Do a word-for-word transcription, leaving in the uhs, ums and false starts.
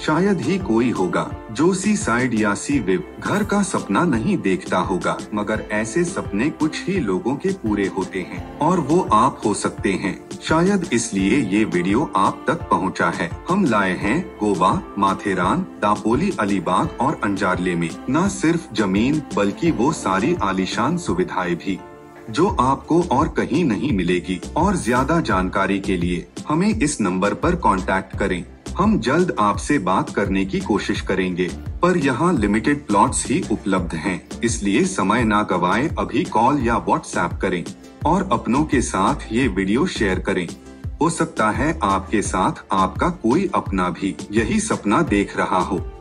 शायद ही कोई होगा जो सी साइड या सी विव घर का सपना नहीं देखता होगा, मगर ऐसे सपने कुछ ही लोगों के पूरे होते हैं और वो आप हो सकते हैं। शायद इसलिए ये वीडियो आप तक पहुंचा है। हम लाए हैं गोवा, माथेरान, दापोली, अलीबाग और अंजारले में न सिर्फ जमीन बल्कि वो सारी आलीशान सुविधाएं भी जो आपको और कहीं नहीं मिलेगी। और ज्यादा जानकारी के लिए हमें इस नंबर पर कांटेक्ट करें। हम जल्द आपसे बात करने की कोशिश करेंगे, पर यहाँ लिमिटेड प्लॉट्स ही उपलब्ध हैं, इसलिए समय ना गवाएं, अभी कॉल या व्हाट्सएप करें और अपनों के साथ ये वीडियो शेयर करें। हो सकता है आपके साथ आपका कोई अपना भी यही सपना देख रहा हो।